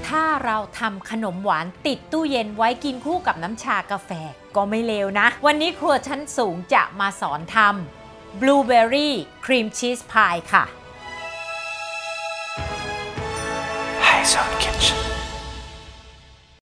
ถ้าเราทำขนมหวานติดตู้เย็นไว้กินคู่กับน้ำชากาแฟก็ไม่เลวนะ วันนี้ครัวชั้นสูงจะมาสอนทำบลูเบอร์รี่ครีมชีสพายค่ะ